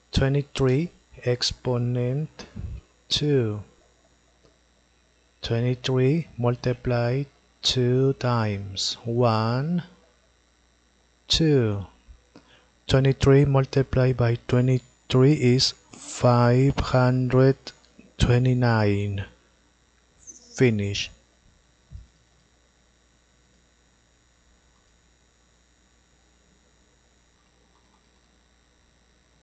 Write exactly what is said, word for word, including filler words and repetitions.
twenty-three exponent two. twenty-three multiplied two times one, two. twenty-three multiplied by twenty-three is five hundred twenty-nine. Finish.